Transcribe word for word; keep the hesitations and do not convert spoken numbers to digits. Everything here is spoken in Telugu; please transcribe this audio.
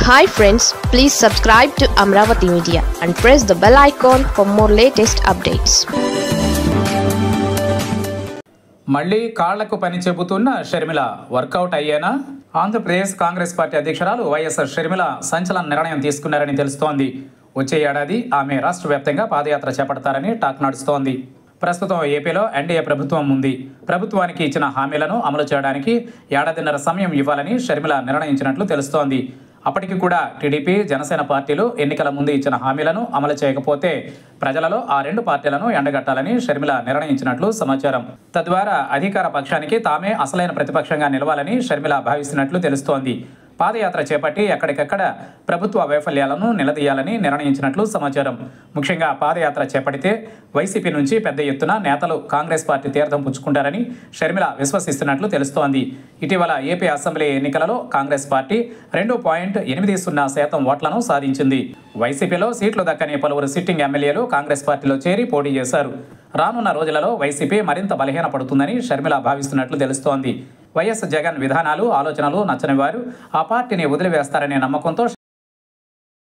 Hi friends, please subscribe to Amravati Media and press the bell icon for more latest updates. మళ్ళీ కాళ్లకు పని చెబుతున్న షర్మిల వర్కౌట్ అయ్యేనా? ఆంధ్రప్రదేశ్ కాంగ్రెస్ పార్టీ అధ్యక్షురాలు వైఎస్ షర్మిల సంచలన నిర్ణయం తీసుకున్నారని తెలుస్తోంది. వచ్చే ఏడాది ఆమె రాష్ట్ర వ్యాప్తంగా పాదయాత్ర చేపడతారని టాక్ నడుస్తోంది. ప్రస్తుతం ఏపీలో ఎన్డీఏ ప్రభుత్వం ఉంది. ప్రభుత్వానికి ఇచ్చిన హామీలను అమలు చేయడానికి ఏడాదిన్నర సమయం ఇవ్వాలని షర్మిల నిర్ణయించినట్లు తెలుస్తోంది. అప్పటికి కూడా టీడీపీ, జనసేన పార్టీలు ఎన్నికల ముందు ఇచ్చిన హామీలను అమలు చేయకపోతే ప్రజలలో ఆ రెండు పార్టీలను ఎండగట్టాలని షర్మిల నిర్ణయించినట్లు సమాచారం. తద్వారా అధికార పక్షానికి తామే అసలైన ప్రతిపక్షంగా నిలవాలని షర్మిల భావిస్తున్నట్లు తెలుస్తోంది. పాదయాత్ర చేపట్టి ఎక్కడికక్కడ ప్రభుత్వ వైఫల్యాలను నిలదీయాలని నిర్ణయించినట్లు సమాచారం. ముఖ్యంగా పాదయాత్ర చేపడితే వైసీపీ నుంచి పెద్ద ఎత్తున నేతలు కాంగ్రెస్ పార్టీ తీర్థం పుచ్చుకుంటారని షర్మిల విశ్వసిస్తున్నట్లు తెలుస్తోంది. ఇటీవల ఏపీ అసెంబ్లీ ఎన్నికలలో కాంగ్రెస్ పార్టీ రెండు పాయింట్ ఎనిమిది సున్నా శాతం ఓట్లను సాధించింది. వైసీపీలో సీట్లు దక్కని పలువురు సిట్టింగ్ ఎమ్మెల్యేలు కాంగ్రెస్ పార్టీలో చేరి పోటీ చేశారు. రానున్న రోజులలో వైసీపీ మరింత బలహీనపడుతుందని షర్మిల భావిస్తున్నట్లు తెలుస్తోంది. వైఎస్ జగన్ విధానాలు, ఆలోచనలు నచ్చని వారు ఆ పార్టీని వదిలివేస్తారనే నమ్మకంతో